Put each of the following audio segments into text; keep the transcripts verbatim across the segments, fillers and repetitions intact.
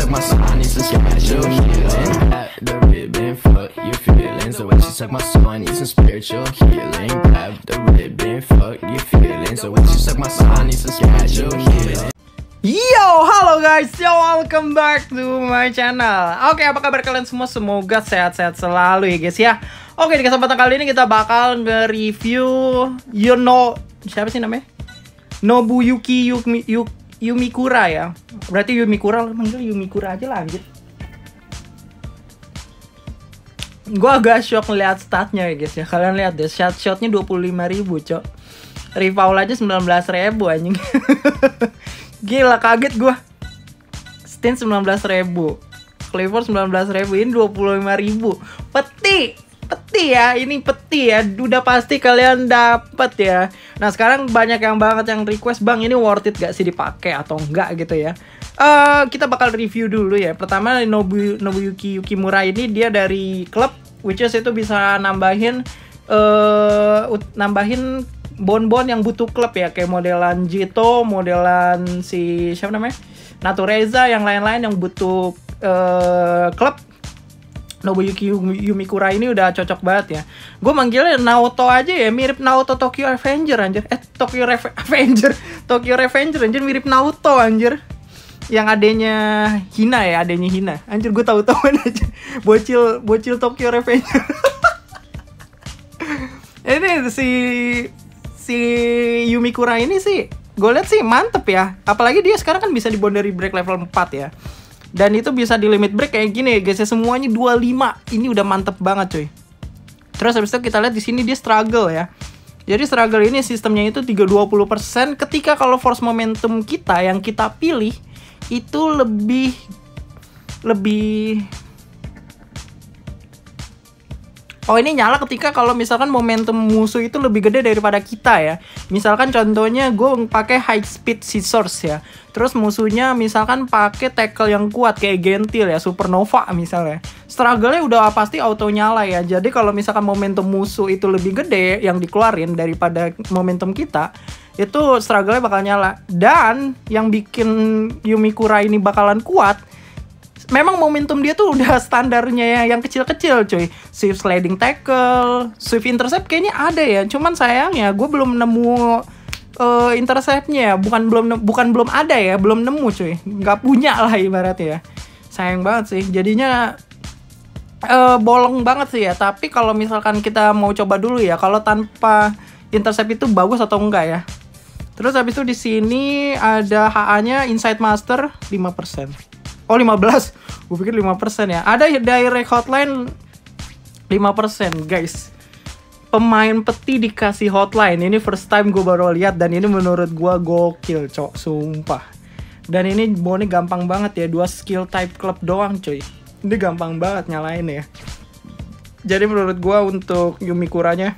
suck my soul, I need some spiritual healing. Grab the ribbon, fuck your feelings. The way she suck my soul, I need some spiritual healing. Grab the ribbon, fuck your feelings. The way she suck my soul, I need some spiritual healing. Yo, halo guys, yo, welcome back to my channel. Oke, apa kabar kalian semua? Semoga sehat-sehat selalu ya guys ya. Oke, di kesempatan kali ini kita bakal nge-review You know, siapa sih namanya? Nobuyuki Yumi, Yumikura ya. Berarti Yumikura, manggil Yumikura aja lah anjir. Gue agak shock ngeliat statnya ya guys ya. Kalian lihat deh, shot-shotnya dua puluh lima ribu cok. Rival aja sembilan belas ribu anjing. Gila, kaget gue. Stin sembilan belas ribu, Cleaver sembilan belas ribu, ini dua puluh lima ribu. Peti, peti ya, ini peti ya. Udah pasti kalian dapet ya. Nah sekarang banyak yang banget yang request, bang ini worth it gak sih dipakai atau enggak gitu ya. Uh, kita bakal review dulu ya. Pertama Nobu, Nobuyuki Yukimura ini dia dari klub, which is itu bisa nambahin uh, nambahin bon-bon yang butuh klub ya, kayak modelan Jito, modelan si siapa namanya, Natureza, yang lain-lain yang butuh uh, klub. Nobuyuki Yumikura ini udah cocok banget ya. Gue manggilnya Naoto aja ya, mirip Naoto Tokyo Revenger anjir. Eh Tokyo Reve Avenger, Tokyo Revenger anjir, mirip Naoto anjir. Yang adanya Hina ya, adanya Hina. Anjir gue tahu-tahuan aja. Bocil bocil Tokyo Revenger. Ini si si Yumikura ini sih gue liat sih mantep ya. Apalagi dia sekarang kan bisa di boundary break level empat ya. Dan itu bisa di limit break kayak gini ya guys ya, semuanya dua puluh lima. Ini udah mantep banget cuy. Terus habis itu kita lihat di sini dia struggle ya. Jadi struggle ini sistemnya itu tiga ratus dua puluh persen ketika kalau force momentum kita yang kita pilih itu lebih lebih Oh ini nyala ketika kalau misalkan momentum musuh itu lebih gede daripada kita ya. Misalkan contohnya gue pakai high speed scissors ya. Terus musuhnya misalkan pakai tackle yang kuat kayak Gentil ya, Supernova misalnya. Struggle-nya udah pasti auto nyala ya. Jadi kalau misalkan momentum musuh itu lebih gede yang dikeluarin daripada momentum kita, itu struggle-nya bakal nyala. Dan yang bikin Yumikura ini bakalan kuat, memang momentum dia tuh udah standarnya ya, yang kecil-kecil cuy. Swift sliding tackle, swift intercept kayaknya ada ya. Cuman sayangnya gue belum nemu uh, interceptnya. Bukan belum bukan belum ada ya, belum nemu cuy. Nggak punya lah ibaratnya ya. Sayang banget sih. Jadinya uh, bolong banget sih ya. Tapi kalau misalkan kita mau coba dulu ya, kalau tanpa intercept itu bagus atau enggak ya. Terus habis itu di sini ada H A-nya Insight Master lima persen. Oh lima belas, gue pikir lima persen ya. Ada direct hotline lima persen guys. Pemain peti dikasih hotline. Ini first time gue baru lihat dan ini menurut gue gokil cok, sumpah. Dan ini bonnya gampang banget ya, dua skill type club doang cuy. Ini gampang banget nyalain ya. Jadi menurut gue untuk Yumikuranya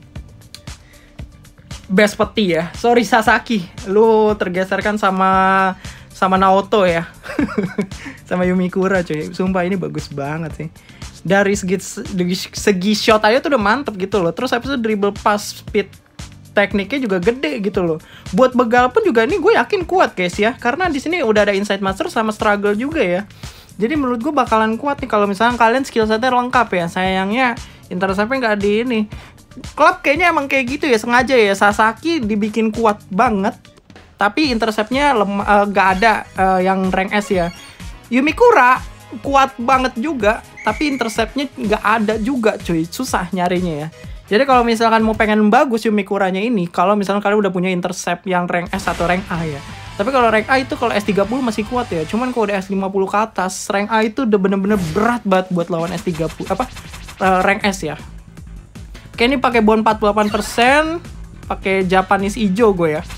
best peti ya. Sorry Sasaki, lu tergeserkan sama sama Naoto ya. Sama Yumikura cuy. Sumpah ini bagus banget sih. Dari segi, segi shot aja tuh udah mantep gitu loh. Terus habis itu dribble pass speed tekniknya juga gede gitu loh. Buat begal pun juga ini gue yakin kuat guys ya. Karena di sini udah ada Insight Master sama struggle juga ya. Jadi menurut gue bakalan kuat nih kalau misalnya kalian skill setnya lengkap ya. Sayangnya interceptnya nggak di ini. Klub kayaknya emang kayak gitu ya, sengaja ya. Sasaki dibikin kuat banget, tapi interceptnya uh, gak ada uh, yang rank S ya. Yumikura kuat banget juga, tapi interceptnya gak ada juga cuy. Susah nyarinya ya. Jadi kalau misalkan mau pengen bagus Yumikuranya ini, kalau misalkan kalian udah punya intercept yang rank S atau rank A ya. Tapi kalau rank A itu kalau S tiga puluh masih kuat ya. Cuman kalau udah S lima puluh ke atas, rank A itu udah bener-bener berat banget buat lawan S tiga puluh. Apa? Uh, rank S ya. Oke ini pakai bon empat puluh delapan persen, pakai Japanese ijo gue ya.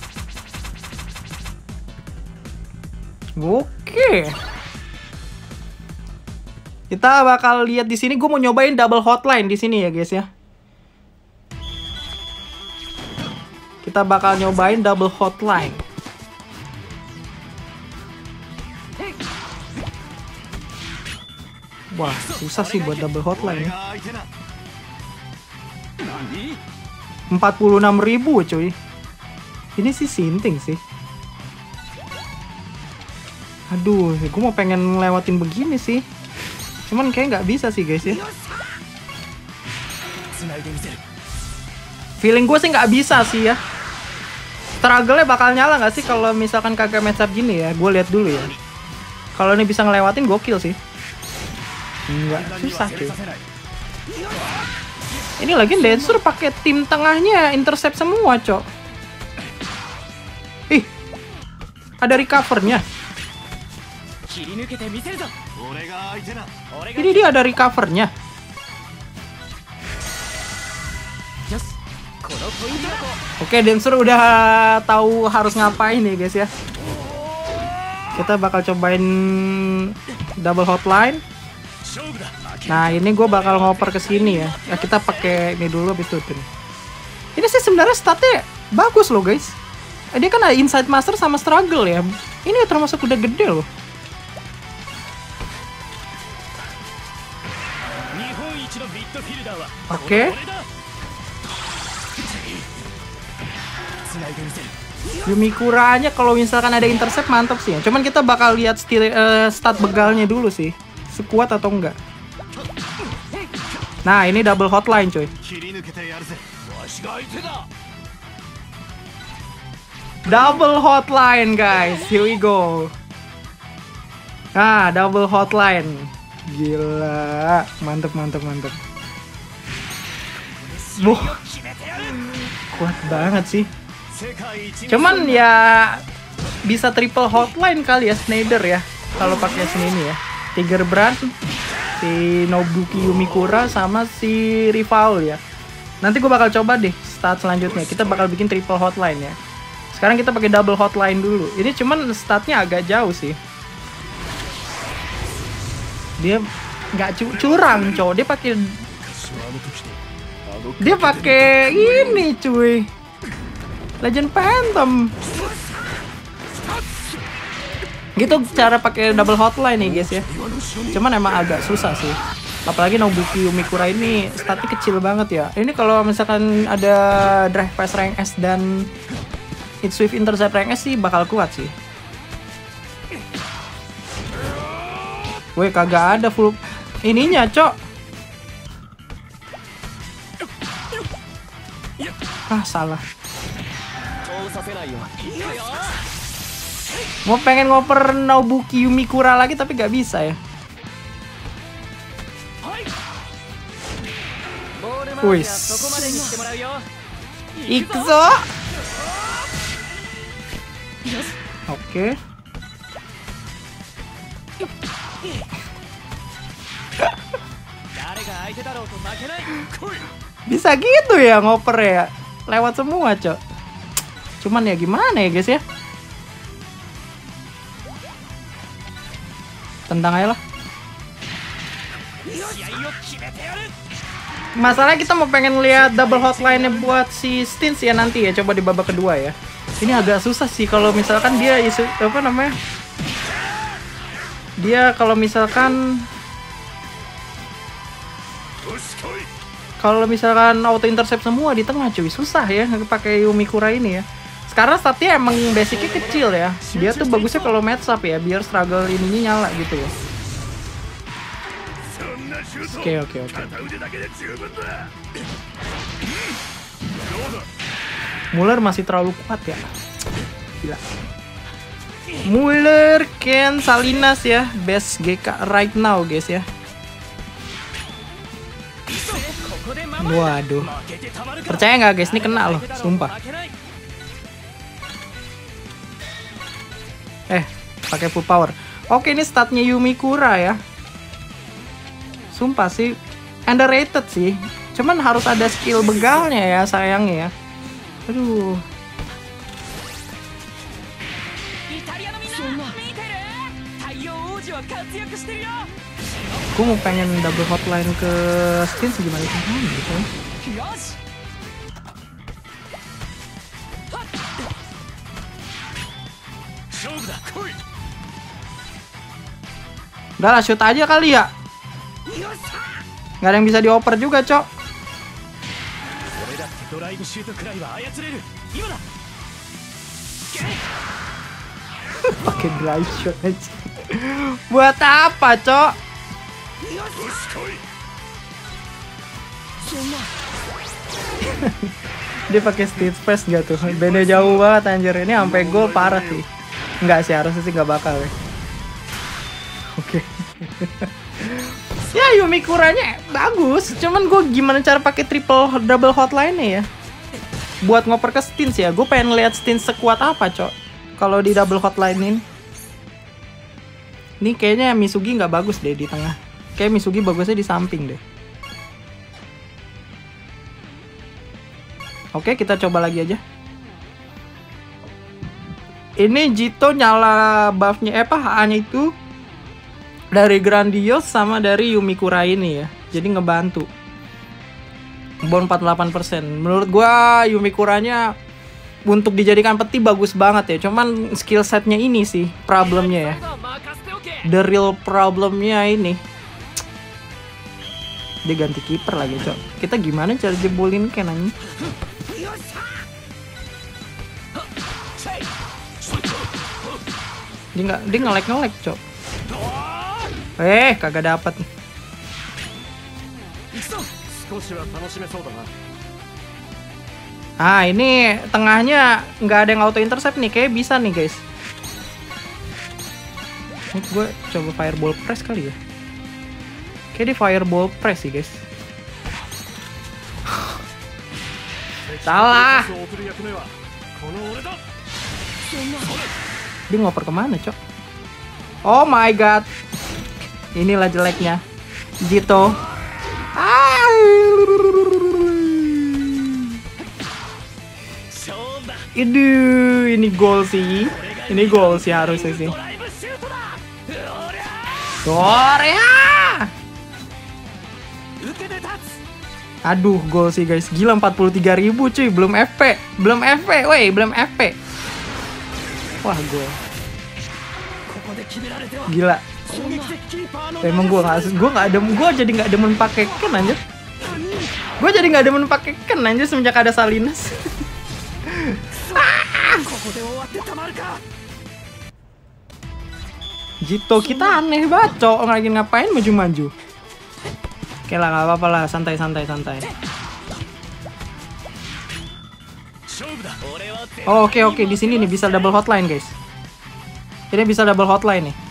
Oke. Kita bakal lihat di sini. Gue mau nyobain double hotline di sini ya guys ya. Kita bakal nyobain double hotline. Wah, susah sih buat double hotline ya. empat puluh enam ribu cuy. Ini sih sinting sih. Aduh, gue mau pengen ngelewatin begini sih. Cuman kayak nggak bisa sih guys ya. Feeling gue sih nggak bisa sih ya. Struggle-nya bakal nyala nggak sih kalau misalkan kagak match up gini ya? Gue lihat dulu ya. Kalau ini bisa ngelewatin gokil sih. Enggak, susah cuy. Ini lagi Dancer pakai tim tengahnya intercept semua, cok. Ih. Ada recovernya. Ini dia ada recovernya. Oke, Dancer udah tahu harus ngapain nih guys ya. Kita bakal cobain double hotline. Nah, ini gue bakal ngoper ke sini ya. Ya kita pakai ini dulu habis itu. Ini sih sebenarnya statnya bagus loh guys. Dia kan ada Inside Master sama Struggle ya. Ini termasuk udah gede loh. Oke. Yumikura-nya kalau misalkan ada intercept mantap sih ya. Cuman kita bakal lihat stil, uh, stat begalnya dulu sih. Sekuat atau enggak. Nah, ini double hotline coy. Double hotline guys. Here we go. Nah, double hotline. Gila. Mantep, mantep, mantep. Wah. Kuat banget sih. Cuman ya bisa triple hotline kali ya Snyder ya. Kalau pakai sini ini ya. Tiger Brand, si Nobuki Yumikura sama si Rival ya. Nanti gue bakal coba deh stat selanjutnya. Kita bakal bikin triple hotline ya. Sekarang kita pakai double hotline dulu. Ini cuman statnya agak jauh sih. Dia nggak cu curang, cowok. Dia pakai dia pakai ini, cuy. Legend Phantom. Gitu cara pakai double hotline nih guys ya. Cuman emang agak susah sih. Apalagi Nobuki Yumikura ini statnya kecil banget ya. Ini kalau misalkan ada Drive Pass Rank S dan Hit Swift Intercept Rank S sih bakal kuat sih. Weh, kagak ada full ininya, cok. Ah, salah. Mau pengen ngoper Nobuki Yumikura lagi tapi gak bisa ya. Wis. Ikzo. Oke. Bisa gitu ya ngoper ya. Lewat semua, cok. Cuman ya gimana ya guys ya. Tendang aja lah. Masalahnya kita mau pengen lihat double hotline-nya buat si Stins ya nanti ya. Coba di babak kedua ya. Ini agak susah sih kalau misalkan dia isu apa namanya? Dia kalau misalkan Kalau misalkan auto intercept semua di tengah cuy, susah ya pakai Yumikura ini ya. Sekarang statnya emang basicnya kecil ya. Dia tuh bagusnya kalau match up ya, biar struggle ininya nyala gitu ya. Oke oke oke. Muller masih terlalu kuat ya. Gila. Muller, Ken, Salinas ya, best G K right now guys ya. Waduh. Percaya nggak guys, ini kena loh, sumpah. Eh, pakai full power. Oke, ini statnya Yumikura ya. Sumpah sih underrated sih. Cuman harus ada skill begalnya ya sayangnya ya. Aduh. Gue mau pengen double hotline ke skin segimana caranya gitu. Udah lah, shoot aja kali ya. Gak ada yang bisa dioper juga, cok. Pakai drive shot aja. Buat apa, Cok? Dia pakai stage first gak tuh? Beda jauh banget anjir. Ini sampai gol parah sih. Enggak sih, harusnya sih nggak bakal ya. Oke. Ya Yumi Kuranya bagus, cuman gue gimana cara pakai triple double hotline-nya ya? Buat ngoper ke Stins ya, gue pengen lihat Stins sekuat apa, Cok. Kalau di double hotline-in. Ini kayaknya Misugi nggak bagus deh di tengah. Kayak Misugi bagusnya di samping deh. Oke, kita coba lagi aja. Ini Jito nyala buff-nya, eh apa, H A-nya itu dari Grandios sama dari Yumi Kura ini ya. Jadi ngebantu. Bon empat puluh delapan persen. Menurut gua Yumi Kuranya untuk dijadikan peti bagus banget ya. Cuman skill setnya ini sih problemnya ya. The real problemnya ini. Dia ganti kiper lagi, Cok. Kita gimana cara jebolin Ken anjing? Dia nggak, dia ngelek ngelek, Cok. Eh, kagak dapat. Ah, ini tengahnya nggak ada yang auto intercept nih, kayak bisa nih guys. Ini gue coba fireball press kali ya. Kayak di fireball press sih guys. Salah. Dia ngoper kemana, Cok? Oh my god. Inilah jeleknya Jito. Ah. Aduh, ini gol sih. Ini gol sih harusnya sih. Korea. Aduh, gol sih guys. Gila empat puluh tiga ribu cuy, belum F P. Belum F P, woi, belum F P. Wah, gol. Gila. Emang gue nggak, gue nggak ada, gue jadi nggak demen pakai Ken anjir. Gue jadi nggak demen pakai Ken anjir semenjak ada Salinas. Jito kita aneh banget, Cok. Lagi ngapain maju-maju? Oke lah, nggak apa-apa lah, santai santai santai. Oh, oke oke, di sini nih bisa double hotline guys. Ini bisa double hotline nih.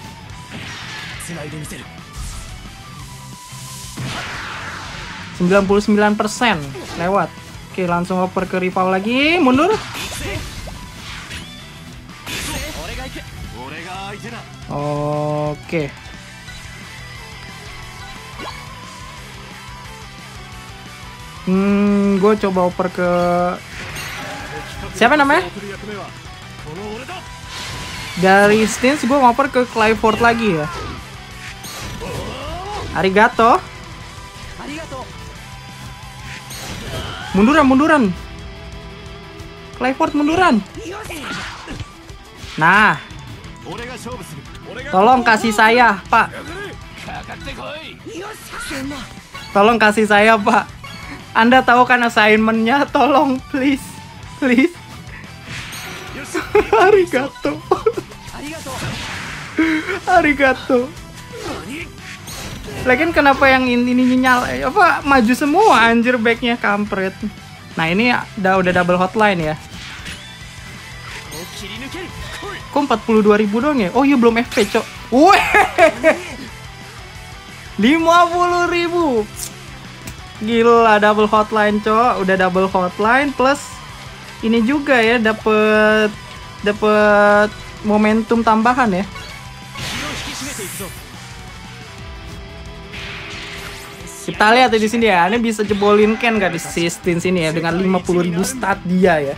sembilan puluh sembilan persen lewat. Oke, langsung oper ke rival lagi, mundur. Oke. Hmm, gue coba oper ke siapa namanya? Dari Stins gue ngoper ke Clifford lagi ya. Arigato. Munduran, munduran. Clifford munduran. Nah. Tolong kasih saya, Pak. Tolong kasih saya, Pak. Anda tahu kan assignment-nya? Tolong, please. Please. Arigato. Arigato. Lagian kenapa yang ini nyala apa maju semua anjir backnya kampret. Nah, ini udah udah double hotline ya. Kok empat puluh dua ribu dong ya? Oh iya belum F P, Cok. Weh. lima puluh ribu. Gila double hotline, Cok. Udah double hotline plus ini juga ya dapet dapet momentum tambahan ya. Kita lihat ya di sini ya, ini bisa jebolin Ken gak di sistem sini ya dengan lima puluh ribu stat dia ya.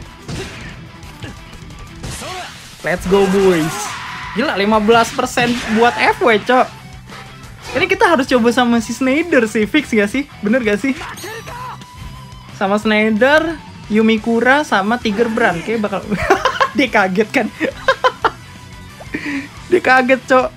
Let's go boys. Gila lima belas persen buat F W, Cok. Ini kita harus coba sama si Snyder sih, fix gak sih? Bener gak sih? Sama Snyder, Yumi Kura sama Tiger Brand kayak bakal dia kaget kan. Dia kaget, Cok.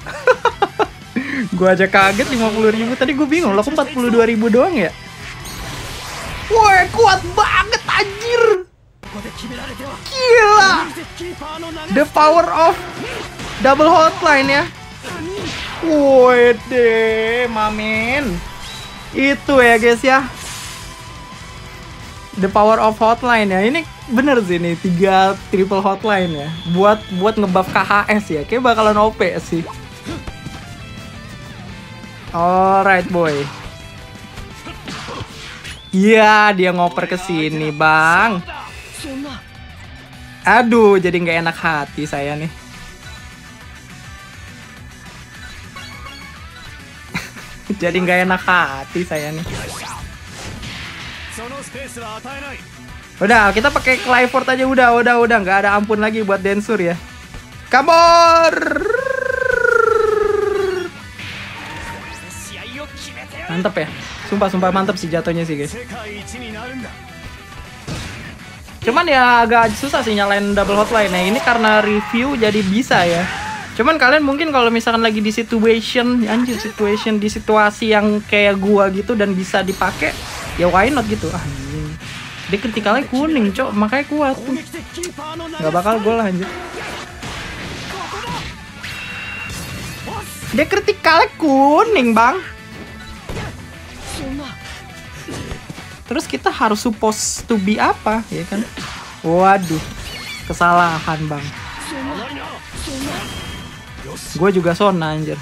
Gue aja kaget lima puluh ribu. Tadi gue bingung, lo kok empat puluh dua ribu doang ya? Woi, kuat banget anjir. Gila. The power of double hotline ya. Wede, mamin. Itu ya guys ya. The power of hotline ya. Ini bener sih nih, tiga triple hotline ya. Buat buat ngebuff K H S ya. Kayak bakalan O P sih. Alright boy. Iya, dia ngoper ke sini, Bang. Aduh, jadi nggak enak hati saya nih. Jadi nggak enak hati saya nih. Udah, kita pakai Clifford aja, udah, udah, udah, nggak ada ampun lagi buat Densur ya. Kabur. Mantep ya. Sumpah, sumpah mantep sih jatuhnya sih guys. Cuman ya agak susah sih nyalain double hotline. Nah ini karena review jadi bisa ya. Cuman kalian mungkin kalau misalkan lagi di situation, anjir situation di situasi yang kayak gua gitu dan bisa dipakai, ya why not gitu. Ah, dia kritikalnya kuning, cok, makanya kuat. Gak bakal gol lah anjir. Dia kritikalnya kuning, Bang. Terus kita harus supposed to be apa, ya kan? Waduh, kesalahan bang. Gue juga sona anjir.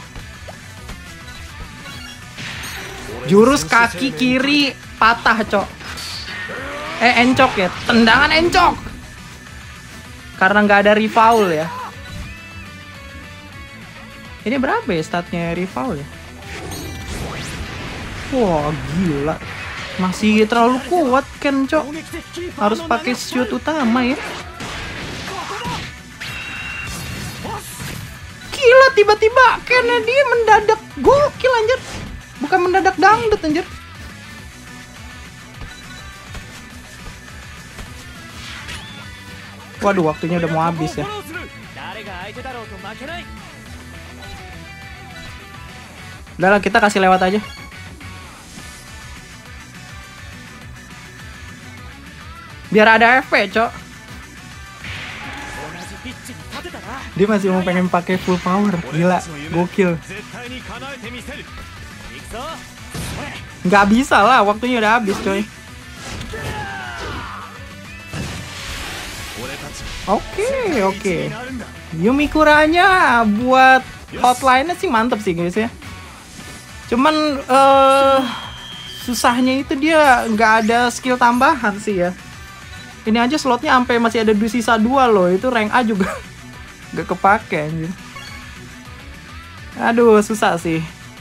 Jurus kaki kiri patah cok. Eh encok ya, tendangan encok. Karena nggak ada refoul ya. Ini berapa ya statnya refoul ya? Wah gila. Masih terlalu kuat Ken cok. Harus pakai shoot utama ya. Gila tiba-tiba Kennya dia mendadak gokil anjir. Bukan mendadak dangdut anjir. Waduh waktunya udah mau habis ya. Udah lah kita kasih lewat aja. Biar ada F P, cok. Dia masih mau pengen pakai full power. Gila, gokil. Nggak bisa lah, waktunya udah habis, coy. Oke, oke. Yumi Kuranya buat hotline-nya sih mantep sih, guys ya. Cuman, eh... Uh, susahnya itu dia nggak ada skill tambahan sih ya. Ini aja slotnya sampai masih ada sisa dua loh. Itu rank A juga gak kepake anjir. Aduh susah sih.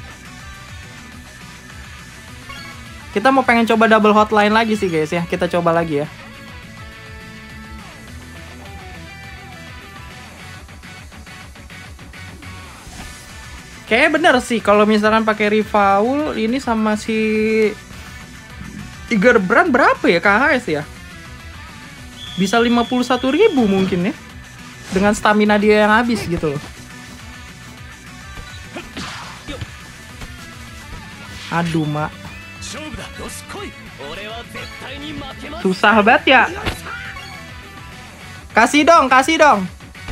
Kita mau pengen coba double hotline lagi sih guys ya. Kita coba lagi ya. Kayaknya bener sih kalau misalkan pakai refoul ini sama si Tiger Brand berapa ya K H S ya? Bisa lima puluh satu ribu mungkin ya. Dengan stamina dia yang habis gitu loh. Aduh, Mak. Susah banget ya. Kasih dong, kasih dong.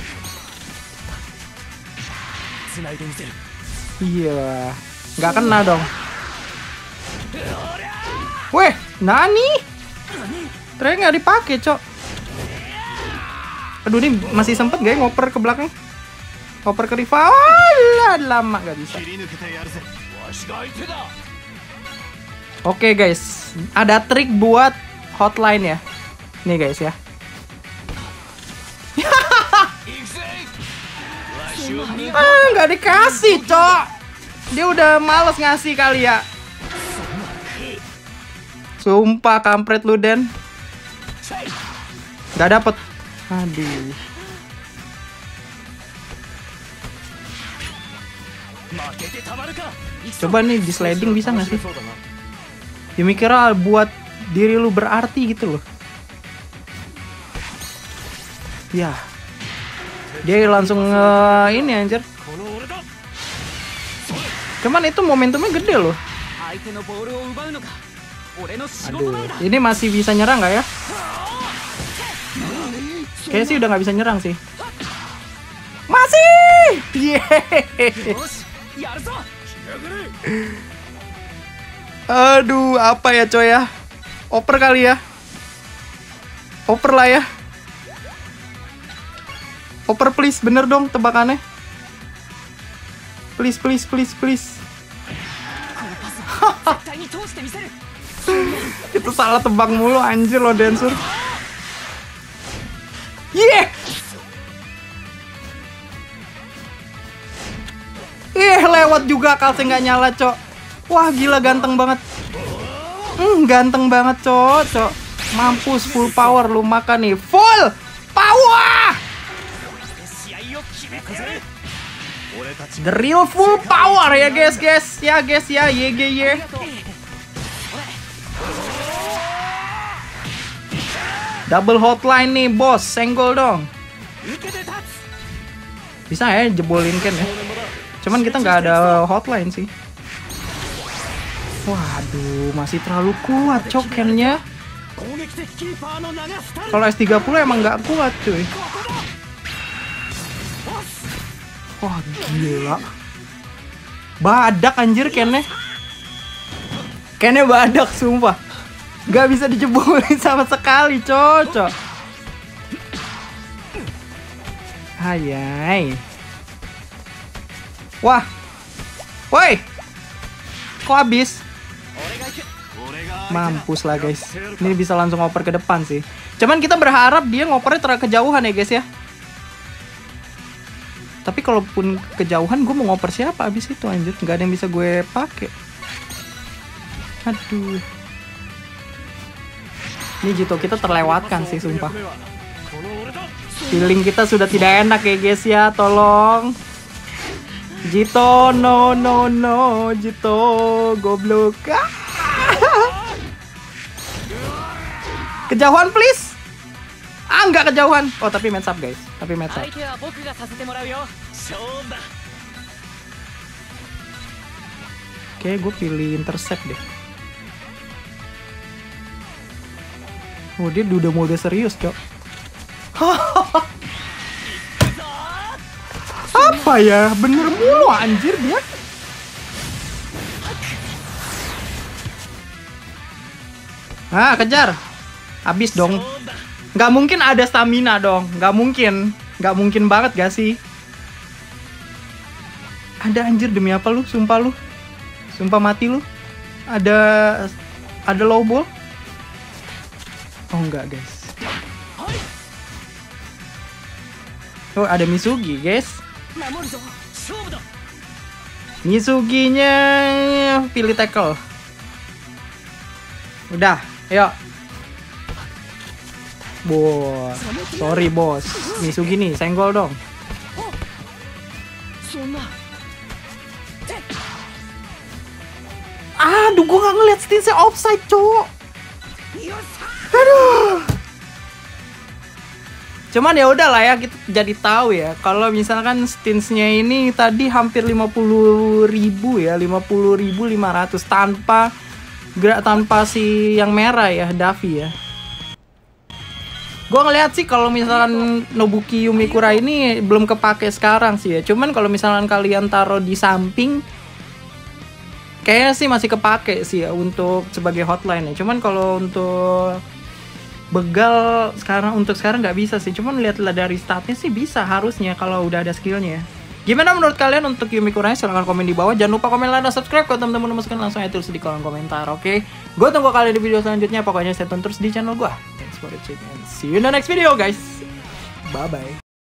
Iya. Nggak kena dong. Weh, nani? Ternyata nggak dipakai, cok. Aduh, ini masih sempet gak ya ngoper ke belakang? Ngoper ke rival. Lama gak bisa. Oke guys, ada trik buat hotline ya. Nih guys ya. Ah, nggak dikasih, cok. Dia udah males ngasih kali ya. Sumpah kampret lu Den. Gak dapet. Aduh. Coba nih di sliding bisa nggak sih? Ya mikirnya buat diri lu berarti gitu loh. Ya. Dia langsung uh, ini anjir. Cuman itu momentumnya gede loh. Aduh, ini masih bisa nyerang nggak ya? Kayaknya sih udah nggak bisa nyerang sih. Masih! Yeay! Aduh, apa ya coy ya? Oper kali ya? Oper lah ya? Oper please, bener dong tebakannya. Please, please, please, please. Itu salah tebak mulu anjir lo Dancer. Yeah! Eh, lewat juga kalse nggak nyala, cok. Wah, gila ganteng banget. Hmm, ganteng banget, cok, cok. Mampus full power lu makan nih. Full power! The real full power ya, guys, guys. Ya, guys, ya. Y G Y. Double hotline nih, bos. Senggol dong. Bisa ya jebolin Ken ya. Cuman kita nggak ada hotline sih. Waduh, masih terlalu kuat cok Ken-nya. Kalau S tiga puluh emang nggak kuat cuy. Wah gila. Badak anjir Ken-nya. Ken-nya badak sumpah. Nggak bisa dijebolin sama sekali cocok. Hayai. Wah, woi, kok habis? Mampus lah guys. Ini bisa langsung ngoper ke depan sih. Cuman kita berharap dia ngopernya terlalu kejauhan ya guys ya. Tapi kalaupun kejauhan, gue mau ngoper siapa abis itu anjir? Nggak ada yang bisa gue pakai. Aduh. Ini Jito kita terlewatkan sih sumpah. Feeling kita sudah tidak enak ya guys ya. Tolong. Jito, no, no, no, Jito, goblok. Kejauhan, please. Ah, nggak kejauhan. Oh, tapi match up, guys. Tapi match up. Oke, gue pilih intercept deh. Oh, dia udah mode serius, cok. Apa ya? Bener mulu anjir dia. Ah, kejar. Habis dong. Nggak mungkin ada stamina dong. Nggak mungkin. Nggak mungkin banget gak sih? Ada anjir demi apa lu? Sumpah lu. Sumpah mati lu. Ada ada low ball. Oh enggak guys. Oh ada Misugi guys. Misuginya pilih tackle. Udah, yuk. Bos, sorry bos. Misugi nih, senggol dong. Aduh, gue gak ngeliat stinsnya offside, cowok. Aduh. Cuman ya udah lah ya, kita jadi tahu ya kalau misalkan stinsnya ini tadi hampir lima puluh ribu ya, lima puluh ribu lima ratus tanpa gerak tanpa si yang merah ya, Davi ya. Gue ngeliat sih kalau misalkan Nobuki Yumikura ini belum kepake sekarang sih ya. Cuman kalau misalkan kalian taruh di samping kayaknya sih masih kepake sih ya untuk sebagai hotline ya. Cuman kalau untuk begal sekarang untuk sekarang nggak bisa sih. Cuman lihatlah dari statnya sih bisa harusnya kalau udah ada skillnya. Gimana menurut kalian untuk Yumikura? Silahkan komen di bawah. Jangan lupa komen, like, dan subscribe. Kalau teman-teman masukin langsung aja tulis di kolom komentar. Oke, gue tunggu kalian di video selanjutnya. Pokoknya stay tune terus di channel gue. Thanks for watching and see you in the next video guys. Bye bye.